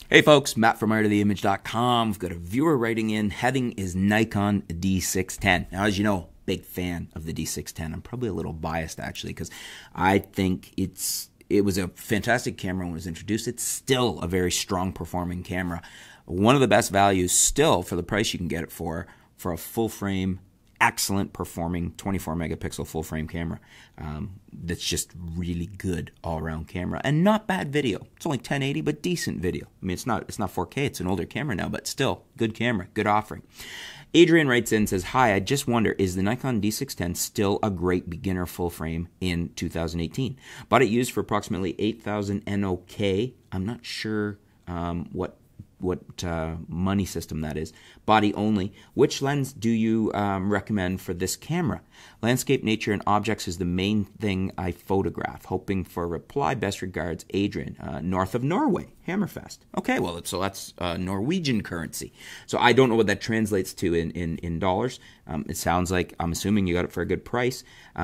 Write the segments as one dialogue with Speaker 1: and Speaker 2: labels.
Speaker 1: Hey folks, Matt from artoftheimage.com. We've got a viewer writing in. Heading is Nikon D610. Now, as you know, big fan of the D610. I'm probably a little biased actually because I think it was a fantastic camera when it was introduced. It's still a very strong performing camera. One of the best values still for the price you can get it for a full frame, excellent performing 24 megapixel full frame camera that's just really good all around camera and not bad video. It's only 1080 but decent video. I mean, it's not 4K, it's an older camera now, but still good camera, good offering. Adrian writes in and says, "Hi, I just wonder, is the Nikon D610 still a great beginner full frame in 2018? Bought it used for approximately 8,000 NOK. I'm not sure what money system that is. Body only. Which lens do you recommend for this camera? Landscape, nature, and objects is the main thing I photograph. Hoping for a reply. Best regards, Adrian. North of Norway, Hammerfest. Okay, well, so that's Norwegian currency. So I don't know what that translates to in dollars. It sounds like, I'm assuming you got it for a good price.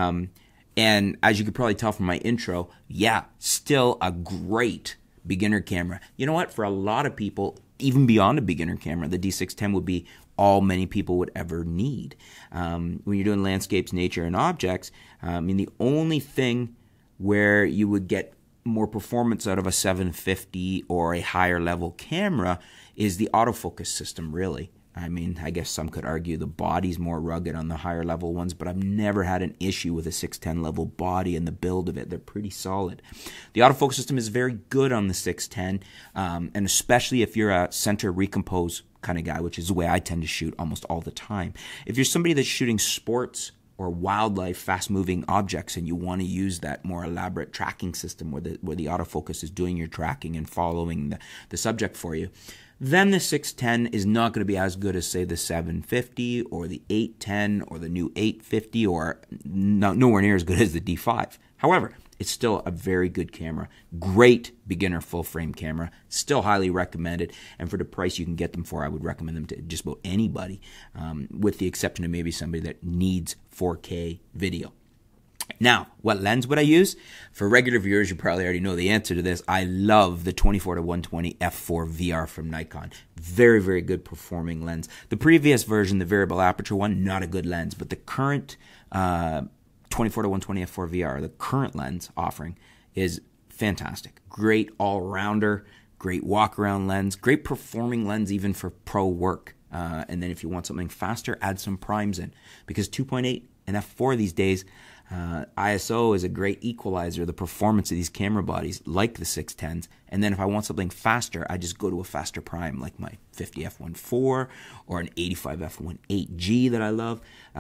Speaker 1: And as you could probably tell from my intro, yeah, still a great beginner camera. You know what? For a lot of people, even beyond a beginner camera, the D610 would be all many people would ever need. When you're doing landscapes, nature, and objects, I mean, the only thing where you would get more performance out of a 750 or a higher level camera is the autofocus system, really. I mean, I guess some could argue the body's more rugged on the higher level ones, but I've never had an issue with a 610 level body and the build of it. They're pretty solid. The autofocus system is very good on the 610, and especially if you're a center recompose kind of guy, which is the way I tend to shoot almost all the time. If you're somebody that's shooting sports or wildlife, fast-moving objects, and you want to use that more elaborate tracking system where the autofocus is doing your tracking and following the subject for you, then the 610 is not going to be as good as, say, the 750 or the 810 or the new 850 or nowhere near as good as the D5. However, it's still a very good camera. Great beginner full-frame camera. Still highly recommended. And for the price you can get them for, I would recommend them to just about anybody, with the exception of maybe somebody that needs 4K video. Now, what lens would I use? For regular viewers, you probably already know the answer to this. I love the 24-120 f4 VR from Nikon. Very, very good performing lens. The previous version, the variable aperture one, not a good lens, but the current 24-120 f4 VR, the current lens offering, is fantastic. Great all-rounder, great walk-around lens, great performing lens even for pro work. And then if you want something faster, add some primes in, because 2.8 and f4 these days, ISO is a great equalizer, the performance of these camera bodies, like the 610s. And then if I want something faster, I just go to a faster prime, like my 50 f1.4 or an 85 f1.8G that I love.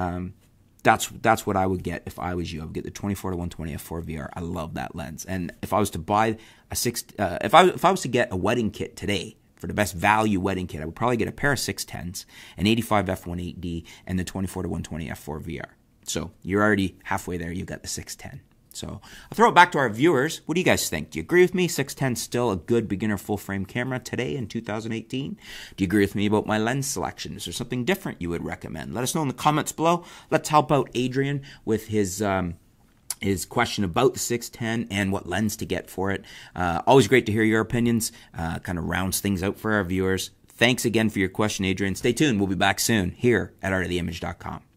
Speaker 1: That's what I would get if I was you. I would get the 24-120 f4 VR. I love that lens. And if I was to buy if I was to get a wedding kit today, for the best value wedding kit, I would probably get a pair of 610s, an 85 f1.8D, and the 24-120 f4 VR. So you're already halfway there. You've got the 610. So I'll throw it back to our viewers. What do you guys think? Do you agree with me? 610 is still a good beginner full-frame camera today in 2018? Do you agree with me about my lens selection? Is there something different you would recommend? Let us know in the comments below. Let's help out Adrian with his question about the 610 and what lens to get for it. Always great to hear your opinions. Kind of rounds things out for our viewers. Thanks again for your question, Adrian. Stay tuned. We'll be back soon here at artoftheimage.com.